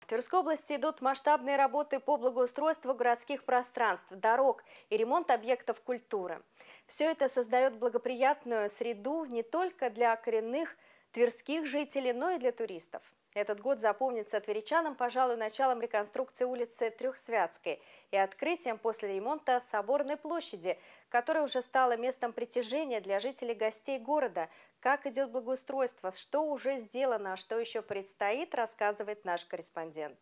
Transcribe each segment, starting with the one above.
В Тверской области идут масштабные работы по благоустройству городских пространств, дорог и ремонт объектов культуры. Все это создает благоприятную среду не только для коренных тверских жителей, но и для туристов. Этот год запомнится тверичанам, пожалуй, началом реконструкции улицы Трехсвятской и открытием после ремонта Соборной площади, которая уже стала местом притяжения для жителей гостей города. Как идет благоустройство, что уже сделано, а что еще предстоит, рассказывает наш корреспондент.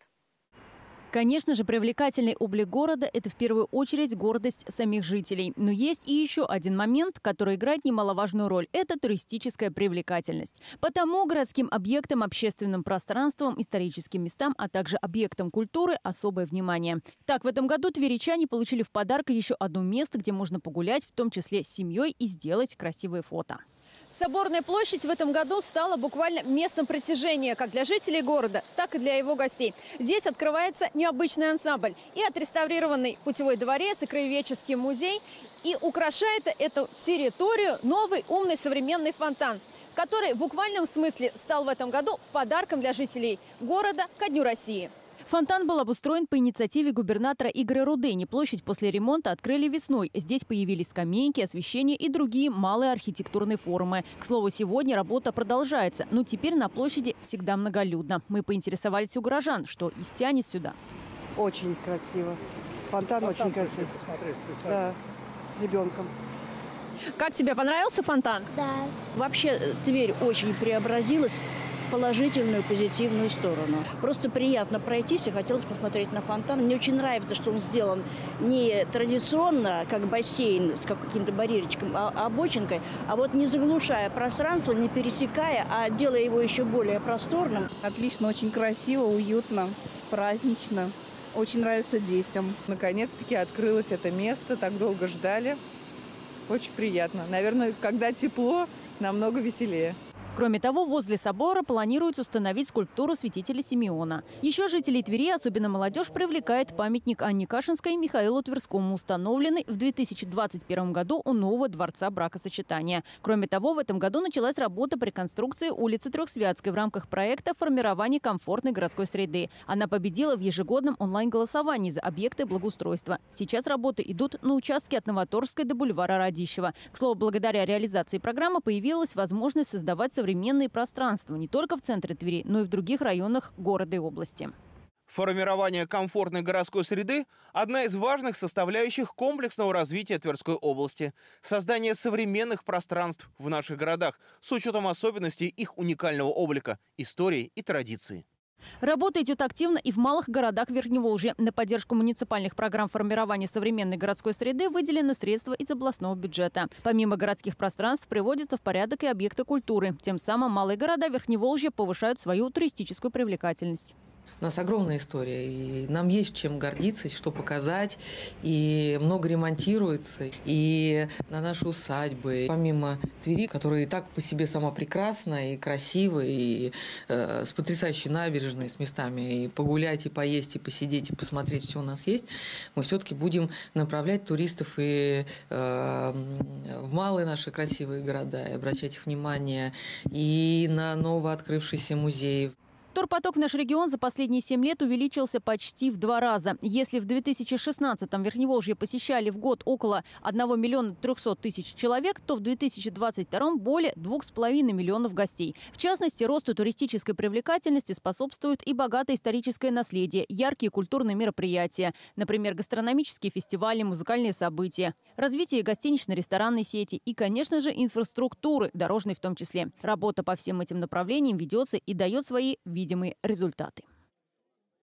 Конечно же, привлекательный облик города – это в первую очередь гордость самих жителей. Но есть и еще один момент, который играет немаловажную роль – это туристическая привлекательность. Потому городским объектам, общественным пространствам, историческим местам, а также объектам культуры особое внимание. Так, в этом году тверичане получили в подарок еще одно место, где можно погулять, в том числе с семьей, и сделать красивые фото. Соборная площадь в этом году стала буквально местом притяжения как для жителей города, так и для его гостей. Здесь открывается необычный ансамбль. И отреставрированный путевой дворец, и краеведческий музей. И украшает эту территорию новый умный современный фонтан, который в буквальном смысле стал в этом году подарком для жителей города ко Дню России. Фонтан был обустроен по инициативе губернатора Игоря Рудени. Площадь после ремонта открыли весной. Здесь появились скамейки, освещение и другие малые архитектурные формы. К слову, сегодня работа продолжается, но теперь на площади всегда многолюдно. Мы поинтересовались у горожан, что их тянет сюда. Очень красиво. Фонтан очень красивый. Да, с ребенком. Как тебе понравился фонтан? Да. Вообще Тверь очень преобразилась в положительную, позитивную сторону. Просто приятно пройтись и хотелось посмотреть на фонтан. Мне очень нравится, что он сделан не традиционно, как бассейн с каким-то барьерчиком, а бочинкой, а вот не заглушая пространство, не пересекая, а делая его еще более просторным. Отлично, очень красиво, уютно, празднично. Очень нравится детям. Наконец-таки открылось это место, так долго ждали. Очень приятно. Наверное, когда тепло, намного веселее. Кроме того, возле собора планируют установить скульптуру святителя Симеона. Еще жителей Твери, особенно молодежь, привлекает памятник Анне Кашинской и Михаилу Тверскому, установленный в 2021 году у нового дворца бракосочетания. Кроме того, в этом году началась работа по реконструкции улицы Трехсвятской в рамках проекта формирования комфортной городской среды. Она победила в ежегодном онлайн-голосовании за объекты благоустройства. Сейчас работы идут на участке от Новоторжской до бульвара Радищева. К слову, благодаря реализации программы появилась возможность создавать современные пространства не только в центре Твери, но и в других районах города и области. Формирование комфортной городской среды – одна из важных составляющих комплексного развития Тверской области. Создание современных пространств в наших городах с учетом особенностей их уникального облика, истории и традиций. Работа идет активно и в малых городах Верхневолжья. На поддержку муниципальных программ формирования современной городской среды выделены средства из областного бюджета. Помимо городских пространств приводятся в порядок и объекты культуры. Тем самым малые города Верхневолжья повышают свою туристическую привлекательность. У нас огромная история, и нам есть чем гордиться, что показать, и много ремонтируется, и на наши усадьбы. Помимо Твери, которая и так по себе сама прекрасна и красивая, и с потрясающей набережной, с местами и погулять, и поесть, и посидеть, и посмотреть, все у нас есть, мы все-таки будем направлять туристов и в малые наши красивые города, и обращать их внимание и на новооткрывшиеся музеи. Турпоток в наш регион за последние 7 лет увеличился почти в 2 раза. Если в 2016-м Верхневолжье посещали в год около 1 300 000 человек, то в 2022-м более 2,5 миллионов гостей. В частности, росту туристической привлекательности способствует и богатое историческое наследие, яркие культурные мероприятия, например, гастрономические фестивали, музыкальные события, развитие гостинично-ресторанной сети и, конечно же, инфраструктуры, дорожной в том числе. Работа по всем этим направлениям ведется и дает свои видимые результаты.